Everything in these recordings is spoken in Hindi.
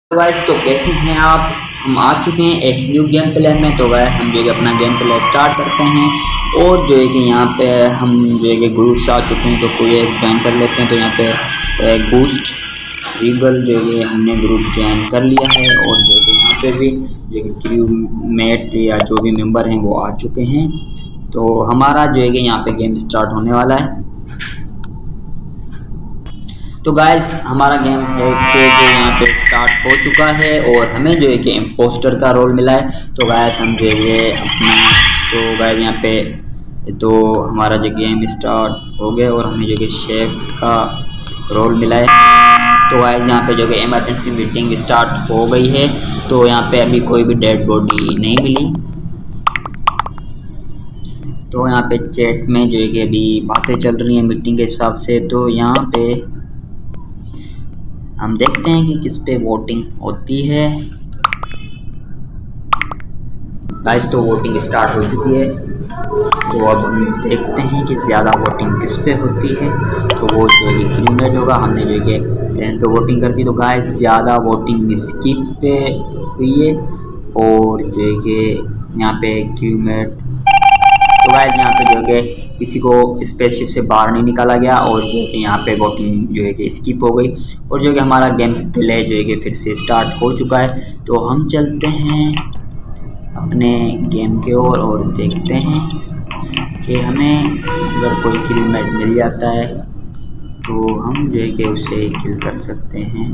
गाइस तो कैसे हैं आप। हम आ चुके हैं एक न्यू गेम प्ले में। तो गाइस हम जो है अपना गेम प्ले स्टार्ट करते हैं और जो है कि यहाँ पे हम जो है कि ग्रुप्स आ चुके हैं तो कोई एक ज्वाइन कर लेते हैं। तो यहाँ पे बूस्ट रीगल जो है हमने ग्रुप ज्वाइन कर लिया है और जो है कि यहाँ पे भी जो है क्रू मेट या जो भी मेंबर हैं वो आ चुके हैं। तो हमारा जो है कि यहाँ पे गेम स्टार्ट होने वाला है। तो गाइस हमारा गेम है जो यहाँ पे स्टार्ट हो चुका है और हमें जो है कि इम्पोस्टर का रोल मिला है। तो गाइस हम जो है अपना तो गाइस यहाँ पे तो हमारा जो गेम स्टार्ट हो गया और हमें जो है शेफ का रोल मिला है। तो गाइस यहाँ पे जो है इमरजेंसी मीटिंग स्टार्ट हो गई है। तो यहाँ पे अभी कोई भी डेड बॉडी नहीं मिली। तो यहाँ पे चैट में जो है कि अभी बातें चल रही हैं मीटिंग के हिसाब से। तो यहाँ पे हम देखते हैं कि किस पे वोटिंग होती है। गाइस तो वोटिंग स्टार्ट हो चुकी है। तो अब हम देखते हैं कि ज़्यादा वोटिंग किस पे होती है। तो वो जो है क्रूमेट होगा। हमने जो है कि रेंट पे वोटिंग कर दी। तो गाइस ज़्यादा वोटिंग स्किप पे हुई है और जो है कि यहाँ पे क्रूमेट। तो गाइस यहाँ पे जो है किसी को स्पेसशिप से बाहर नहीं निकाला गया और जो है कि यहाँ पे वोटिंग जो है कि स्किप हो गई और जो है कि हमारा गेम प्ले जो है कि फिर से स्टार्ट हो चुका है। तो हम चलते हैं अपने गेम के ओर और देखते हैं कि हमें अगर कोई क्रूमेट मिल जाता है तो हम जो है कि उसे किल कर सकते हैं।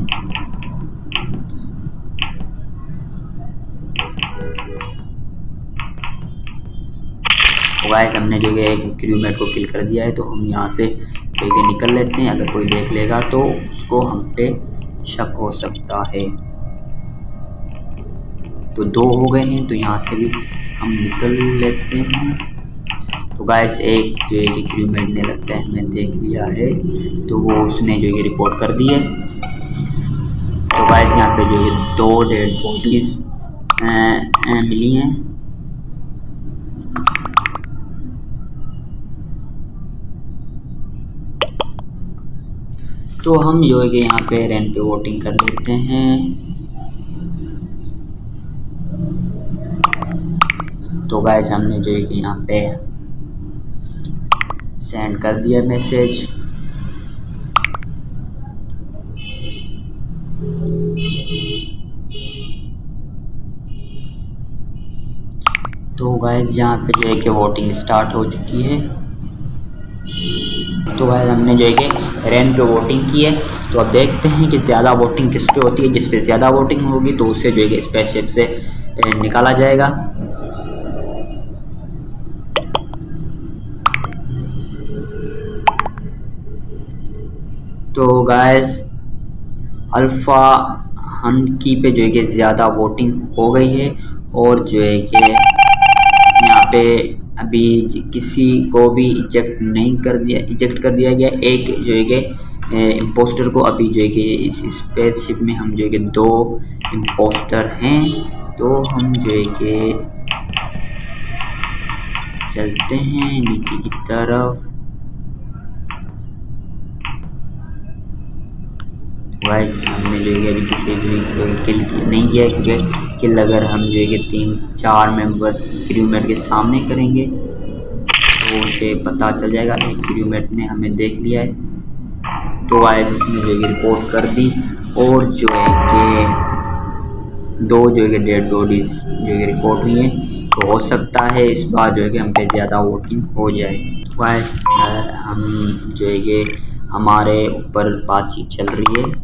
तो गाइस हमने जो है एक क्रूमेट को किल कर दिया है। तो हम यहाँ से लेके निकल लेते हैं। अगर कोई देख लेगा तो उसको हम पे शक हो सकता है। तो 2 हो गए हैं तो यहाँ से भी हम निकल लेते हैं। तो गाइस एक जो है कि क्रूमेट ने लगता है हमने देख लिया है तो वो उसने जो है रिपोर्ट कर दी है। तो गाइस यहाँ पे जो है 2 डेड बॉडीज मिली हैं। तो हम जो है कि यहाँ पे रेंट पे वोटिंग कर लेते हैं। तो गाइस हमने जो है कि यहाँ पे सेंड कर दिया मैसेज। तो गाइस यहाँ पे जो है कि वोटिंग स्टार्ट हो चुकी है। तो गाइस हमने जो है कि रेंट पे वोटिंग की है। तो अब देखते हैं कि ज़्यादा वोटिंग किस पे होती है। जिस पे ज़्यादा वोटिंग होगी तो उससे जो है कि स्पेसशिप से निकाला जाएगा। तो गाइस अल्फ़ा हंकी पे जो है कि ज़्यादा वोटिंग हो गई है और जो है कि यहाँ पे अभी किसी को भी इजेक्ट कर दिया गया। एक जो है कि इम्पोस्टर को अभी जो है कि इस स्पेसशिप में हम जो है कि 2 इम्पोस्टर हैं। तो हम जो है कि चलते हैं नीचे की तरफ। गाइस हमने जो है कि अभी किसी भी किल नहीं किया है क्योंकि किल अगर हम जो है कि 3-4 मेंबर क्रूमेट के सामने करेंगे तो उसे पता चल जाएगा एक क्रूमेट ने हमें देख लिया है। तो गाइस इसने जो है कि रिपोर्ट कर दी और जो है कि 2 जो है कि डेड बॉडीज जो है रिपोर्ट हुई हैं। तो हो सकता है इस बार जो है कि हम पे ज़्यादा वोटिंग हो जाए। तो गाइस हम जो है कि हमारे ऊपर बातचीत चल रही है।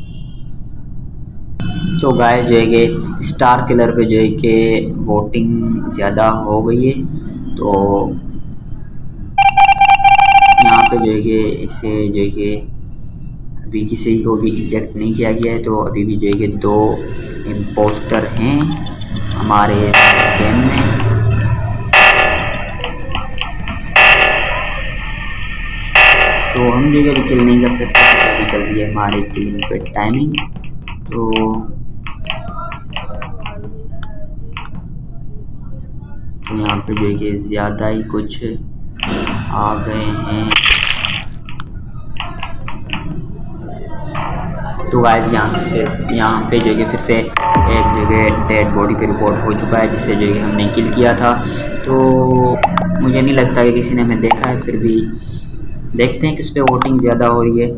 तो गाइस जो है कि स्टार किलर पे जो है कि वोटिंग ज़्यादा हो गई है। तो यहाँ पे जो है कि इसे जो है कि अभी किसी को भी इजेक्ट नहीं किया गया है। तो अभी भी जो है कि 2 इम्पोस्टर हैं हमारे गेम में। तो हम जो है अभी किल नहीं कर सकते क्योंकि अभी चल रही है हमारे किलिंग पे टाइमिंग। तो यहाँ पे जो है कि ज़्यादा ही कुछ आ गए हैं। तो तो गाइस यहाँ पे जो है फिर से एक जगह डेड बॉडी पे रिपोर्ट हो चुका है, जिसे जो है हमने किल किया था। तो मुझे नहीं लगता कि किसी ने हमें देखा है, फिर भी देखते हैं किस पे वोटिंग ज़्यादा हो रही है।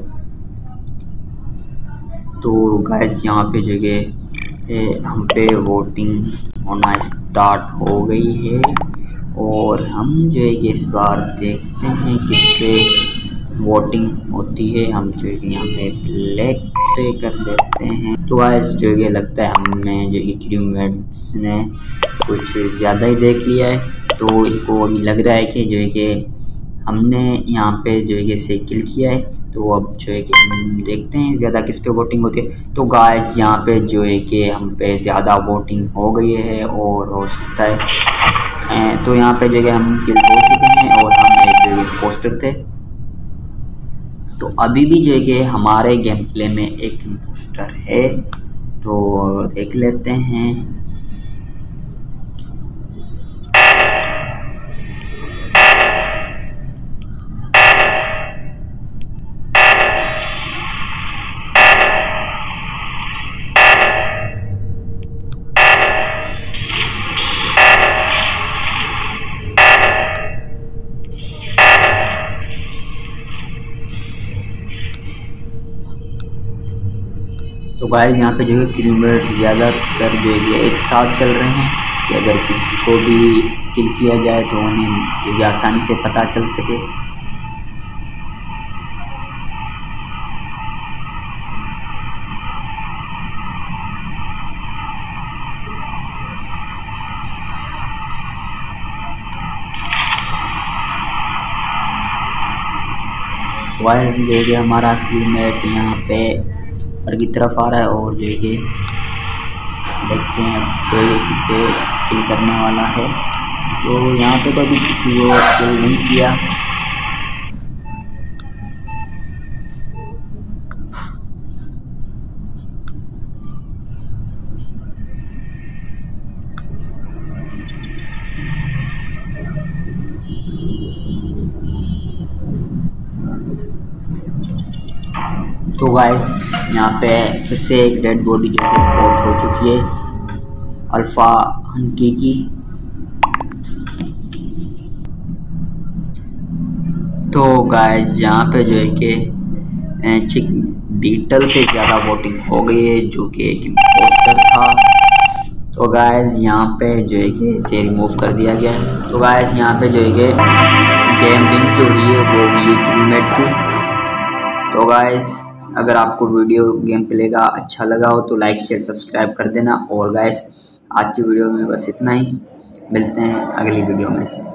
तो गाइस यहाँ पे जो है हम पे वोटिंग होना स्टार्ट हो गई है, और हम जो है कि इस बार देखते हैं किस पे वोटिंग होती है। हम जो है यहाँ पे ब्लैक पे कर देते हैं। तो गाइस जो है लगता है हमें जो कि टीममेट्स ने कुछ ज़्यादा ही देख लिया है, तो इनको अभी लग रहा है कि जो है कि हमने यहाँ पे जो है से किल किया है। तो अब जो है कि हम देखते हैं ज़्यादा किस पे वोटिंग होती है। तो गाइस यहाँ पे जो है कि हम पे ज़्यादा वोटिंग हो गई है, और हो सकता है तो यहाँ पे जो है हम किल हो चुके हैं, और हम एक जो पोस्टर थे। तो अभी भी जो है कि हमारे गेम प्ले में एक पोस्टर है, तो देख लेते हैं। तो गाइस यहाँ पे जो है टीममेट ज़्यादातर जो है एक साथ चल रहे हैं कि अगर किसी को भी किल किया जाए तो उन्हें जो है आसानी से पता चल सके। गाइस जो है हमारा टीममेट यहाँ पे पर की तरफ आ रहा है, और जो है कि देखते हैं अब कोई किसे किल करने वाला है। तो यहाँ पे तो अभी किसी को किल नहीं किया। तो गाइस यहाँ पे फिर से एक डेड बॉडी जो है रिपोर्ट हो चुकी है अल्फा हंकी की। तो गाइस यहाँ पे जो है कि चिक बीटल से ज़्यादा वोटिंग हो गई है, जो कि एक इम्पोस्टर था। तो गाइस यहाँ पे जो है कि इसे रिमूव कर दिया गया है। तो गाइस यहाँ पे जो है कि गेम विन जो हुई है वो हुई है टीममेट की। तो गाइस अगर आपको वीडियो गेम प्ले का अच्छा लगा हो तो लाइक शेयर सब्सक्राइब कर देना। और गाइस आज की वीडियो में बस इतना ही, मिलते हैं अगली वीडियो में।